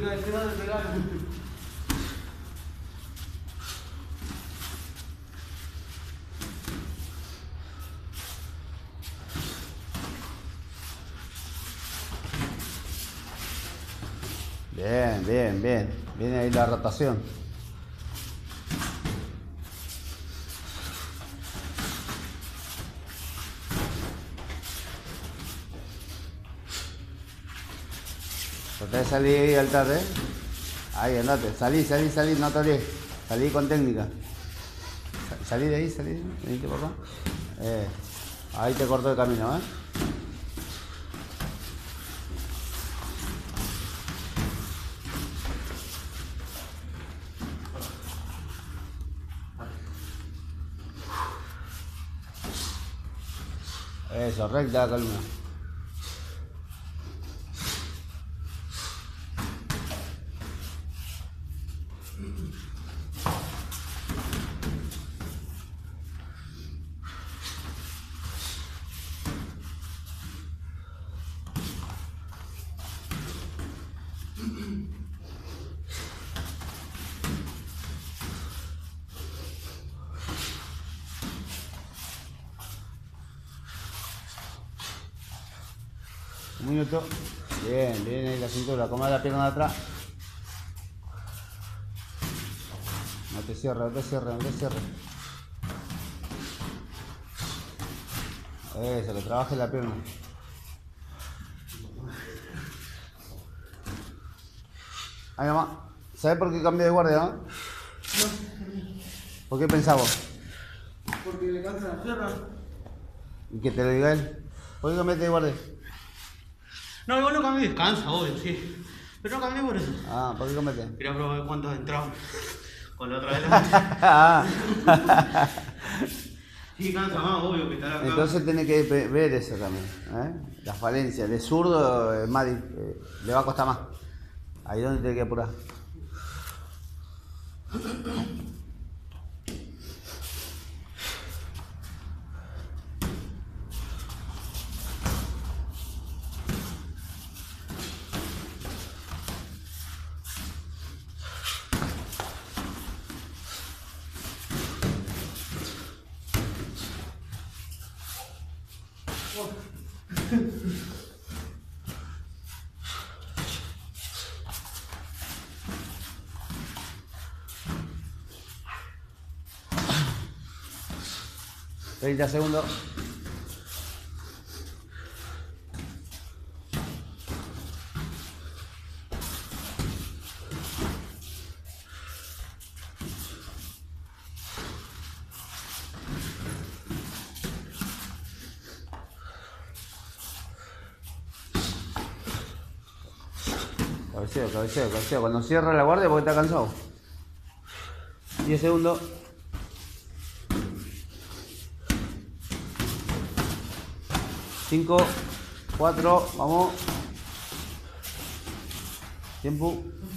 Bien, bien, bien. Viene ahí la rotación. Trata de salir ahí al tarde. Ahí, andate. Salí, no te olvides. Salí con técnica. Salí de ahí, salí. Venite por acá. Ahí te cortó el camino, Eso, recta la columna. Un minuto. Bien, bien ahí la cintura. Acomoda la pierna de atrás. No te cierres, no te cierres, no te cierres. Eso, que trabaje la pierna. Ahí nomás. ¿Sabes por qué cambié de guardia, no? No. ¿Por qué pensabas? Porque le cansa la pierna. ¿Y que te lo diga él? ¿Por qué cambiaste de guardia? No, igual no cambié, descansa, obvio, sí. Pero no cambié por eso. Ah, ¿por qué cambiaste? Quería probar cuántos entraban con la otra vez. Sí, cansa más, obvio que estará acá. Entonces tenés que ver eso también, la falencia. De zurdo le va a costar más. Ahí es donde tenés que apurar. ¿30 segundos? Cabeceo, cabeceo, cabeceo. Cuando cierra la guardia porque está cansado. 10 segundos. Cinco, 4, vamos. Tiempo.